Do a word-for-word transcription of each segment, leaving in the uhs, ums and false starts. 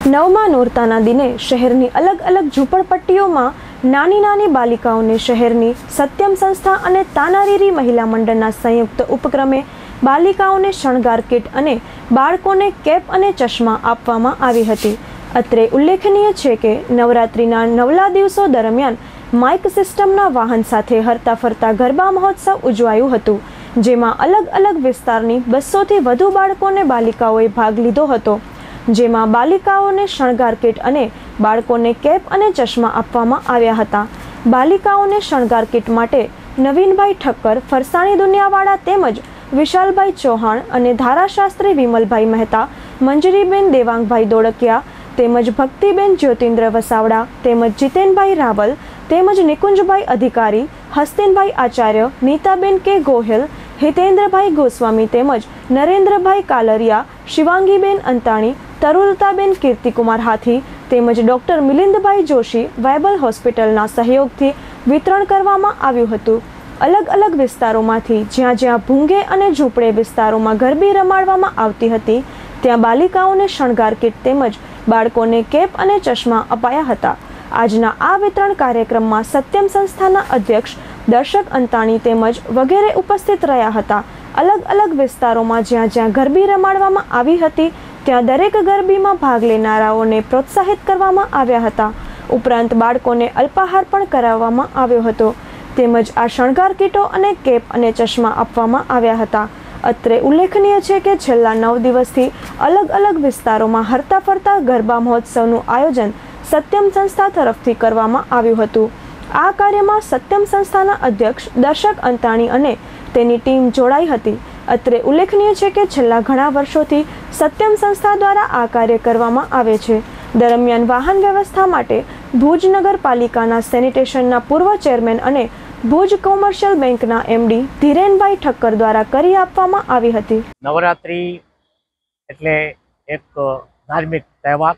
નવમા નોરતાના દિને શહેરની અલગ અલગ ઝૂંપડપટ્ટીઓમાં નાની નાની બાલિકાઓને શહેરની સત્યમ સંસ્થા અને તાનારીરી મહિલા મંડળના સંયુક્ત ઉપક્રમે બાલિકાઓને શણગાર કીટ અને બાળકોને કેપ અને ચશ્મા આપવામાં આવી હતી। અત્રે ઉલ્લેખનીય છે કે નવરાત્રિના નવલા દિવસો દરમિયાન માઇક સિસ્ટમના વાહન સાથે હરતા ફરતા ગરબા મહોત્સવ ઉજવાયું હતું, જેમાં અલગ અલગ વિસ્તારની બસોથી વધુ બાળકોને બાલિકાઓએ ભાગ લીધો હતો, જેમાં બાલિકાઓને શણગાર કીટ અને બાળકોને કેપ અને ચશ્મા આપવામાં આવ્યા હતા। બાલિકાઓને શણગાર કીટ માટે નવીનભાઈ ઠક્કર ફરસાણી દુનિયાવાળા તેમજ વિશાલભાઈ ચૌહાણ અને ધારાશાસ્ત્રી વિમલભાઈ મહેતા, મંજરીબેન દેવાંગભાઈ દોડકિયા તેમજ ભક્તિબેન જ્યોતિન્દ્ર વસાવડા તેમજ જીતેનભાઈ રાવલ તેમજ નિકુંજભાઈ અધિકારી, હસ્તિનભાઈ આચાર્ય, નીતાબેન કે ગોહિલ, હિતેન્દ્રભાઈ ગોસ્વામી તેમજ નરેન્દ્રભાઈ કાલરિયા, શિવાંગીબેન અંતાણી, તરુલતાબેન કીર્તિકુમાર હાથી તેમજ ડોક્ટર મિલિંદભાઈ જોશી વાયબલ હોસ્પિટલના સહયોગથી વિતરણ કરવામાં આવ્યું હતું। અલગ અલગ વિસ્તારોમાંથી જ્યાં જ્યાં ભૂંગે અને ઝૂંપડે વિસ્તારોમાં ગરબી રમાડવામાં આવતી હતી, ત્યાં બાલિકાઓને શણગાર કીટ તેમજ બાળકોને કેપ અને ચશ્મા અપાયા હતા। આજના આ વિતરણ કાર્યક્રમમાં સત્યમ સંસ્થાના અધ્યક્ષ દર્શક અંતાણી તેમજ વગેરે ઉપસ્થિત રહ્યા હતા। અલગ અલગ વિસ્તારોમાં જ્યાં જ્યાં ગરબી રમાડવામાં આવી હતી, ત્યાં દરેક ગરબીમાં ભાગ લેનારાઓને પ્રોત્સાહિત કરવામાં આવ્યા હતા। ઉપરાંત બાળકોને અલ્પાહાર પણ કરાવવામાં આવ્યો હતો, તેમજ આ શણગાર કીટો અને કેપ અને ચશ્મા આપવામાં આવ્યા હતા। અત્રે ઉલ્લેખનીય છે કે છેલ્લા નવ દિવસથી અલગ અલગ વિસ્તારોમાં હરતા ફરતા ગરબા મહોત્સવનું આયોજન સત્યમ સંસ્થા તરફથી કરવામાં આવ્યું હતું। આ કાર્યમાં સત્યમ સંસ્થાના અધ્યક્ષ દર્શક અંતાણી અને તેની ટીમ જોડાઈ હતી। અત્રે ઉલ્લેખનીય છે કે છેલ્લા ઘણા વર્ષોથી સત્યમ સંસ્થા દ્વારા આ કાર્ય કરવામાં આવે છે। દરમિયાન વાહન વ્યવસ્થા માટે ભુજ નગરપાલિકાના સેનિટેશનના પૂર્વ ચેરમેન અને ભુજ કોમર્શિયલ બેંકના એમડી ધીરેનભાઈ ઠક્કર દ્વારા કરી આપવામાં આવી હતી। નવરાત્રી એટલે એક ધાર્મિક તહેવાર।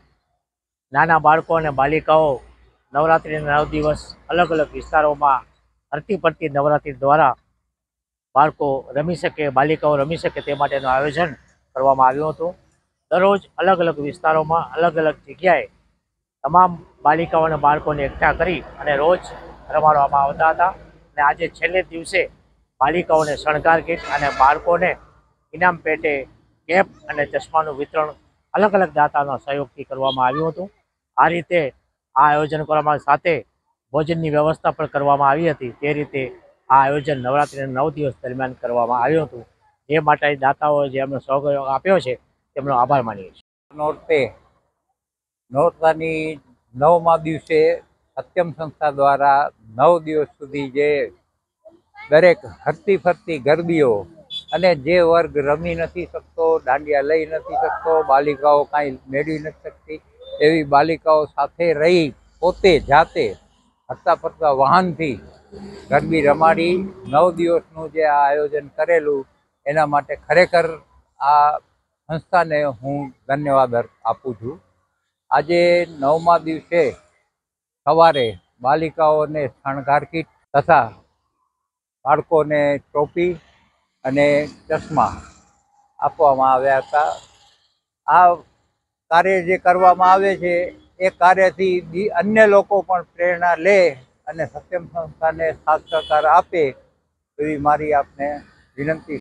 નાના બાળકો અને બાલિકાઓ નવરાત્રિના નવ દિવસ અલગ અલગ વિસ્તારોમાં હરતી ફરતી નવરાત્રિ દ્વારા બાળકો રમી શકે, બાલિકાઓ રમી શકે તે માટેનું આયોજન કરવામાં આવ્યું હતું। દરરોજ અલગ અલગ વિસ્તારોમાં અલગ અલગ જગ્યાએ તમામ બાલિકાઓ અને બાળકોને એકઠા કરી અને રોજ રમાડવામાં આવતા હતા। અને આજે છેલ્લે દિવસે બાલિકાઓને શણગાર કીટ અને બાળકોને ઇનામ પેટે કેપ અને ચશ્માનું વિતરણ અલગ અલગ દાતાના સહયોગથી કરવામાં આવ્યું હતું। આ રીતે આ આયોજન કરવામાં સાથે ભોજનની વ્યવસ્થા પણ કરવામાં આવી હતી। તે રીતે આ આયોજન નવરાત્રિના નવ દિવસ દરમિયાન કરવામાં આવ્યું હતું, જે માટે દાતાઓએ જે અમને સહયોગ આપ્યો છે તેમનો આભાર માનીએ છીએ। નોરતે નોરતાની નવમા દિવસે સત્યમ સંસ્થા દ્વારા નવ દિવસ સુધી જે દરેક હરતી ફરતી ગરબીઓ અને જે વર્ગ રમી નથી શકતો, દાંડિયા લઈ નથી શકતો, બાલિકાઓ કાંઈ મેળવી નથી શકતી, એવી બાલિકાઓ સાથે રહી પોતે જાતે હરતા ફરતા વાહનથી ગરબી રમાડી નવ દિવસનું જે આ આયોજન કરેલું એના માટે ખરેખર આ સંસ્થાને હું ધન્યવાદ આપું છું। આજે નવમા દિવસે સવારે બાલિકાઓને શણગાર કીટ તથા બાળકોને ટોપી અને ચશ્મા આપવામાં આવ્યા હતા। આ કાર્ય જે કરવામાં આવે છે એ કાર્યથી અન્ય લોકો પણ પ્રેરણા લે અને સત્યમ સંસ્થાને સાથ સહકાર આપે એવી મારી આપને વિનંતી।